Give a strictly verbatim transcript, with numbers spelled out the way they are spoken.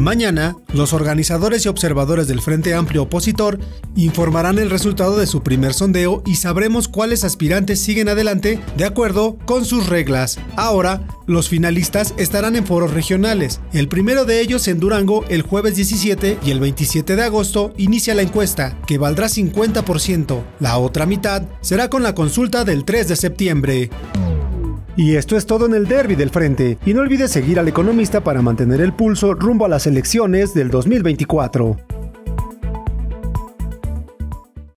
Mañana, los organizadores y observadores del Frente Amplio Opositor informarán el resultado de su primer sondeo y sabremos cuáles aspirantes siguen adelante de acuerdo con sus reglas. Ahora, los finalistas estarán en foros regionales. El primero de ellos en Durango el jueves diecisiete y el veintisiete de agosto inicia la encuesta, que valdrá cincuenta por ciento. La otra mitad será con la consulta del tres de septiembre. Y esto es todo en el Derbi del Frente, y no olvides seguir al Economista para mantener el pulso rumbo a las elecciones del dos mil veinticuatro.